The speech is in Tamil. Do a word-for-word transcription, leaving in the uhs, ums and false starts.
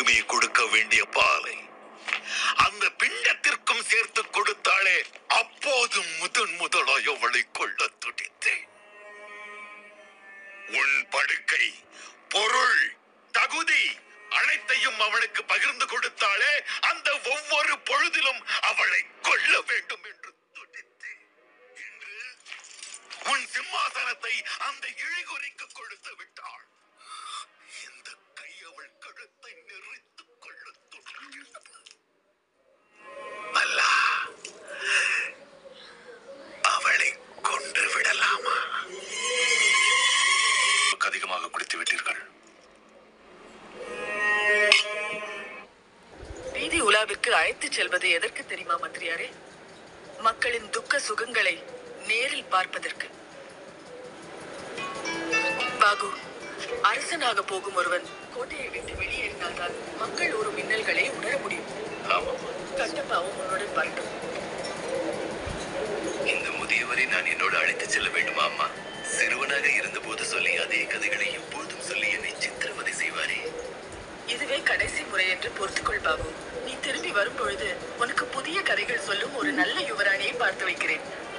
மட்டுமே கொடுக்க வேண்டிய பாலை அந்த பிண்டத்திற்கும் சேர்த்து கொடுத்தாளே, அப்போது முதன் முதலாய் அவளை கொள்ள துடித்தேன். உன் படுக்கை, பொருள், தகுதி அனைத்தையும் அவளுக்கு பகிர்ந்து கொடுத்தாளே, அந்த ஒவ்வொரு பொழுதிலும் அவளை கொள்ள வேண்டும் என்று துடித்தேன். இன்று உன் சிம்மாசனத்தை அந்த இழிகுறிக்கு கொடுத்து விட்டாள். இந்த கை அவள் கழுத்தை நெறித்துக் கொள்ள துடிக்கிறது. அல்லா, அவளை கொன்று விடலாமா? அதிகமாக குடித்து விட்டீர்கள். வீதி உலாவிற்கு அழைத்துச் செல்வது எதற்கு தெரியுமா மந்திரியாரே? மக்களின் துக்க சுகங்களை நேரில் பார்ப்பதற்கு. பாகு, அரசனாக போகும் ஒருவன் கோட்டையை விட்டு வெளியேறினால்தான் மக்கள் ஒரு மின்னல்களை உணர முடியும். கட்டப்பாவும் உன்னுடன் வரட்டும். இந்த முதியவரை நான் என்னோடு அழைத்துச் செல்ல வேண்டுமா அம்மா? சிறுவனாக இருந்த போது சொல்லி அதே கதைகளை எப்போதும் சொல்லி என்னை சித்திரவதை செய்வாரே. இதுவே கடைசி முறை என்று பொறுத்துக்கொள் பாபு. நீ திரும்பி வரும் பொழுது உனக்கு புதிய கதைகள் சொல்லும் ஒரு நல்ல யுவராணியை பார்த்து வைக்கிறேன்.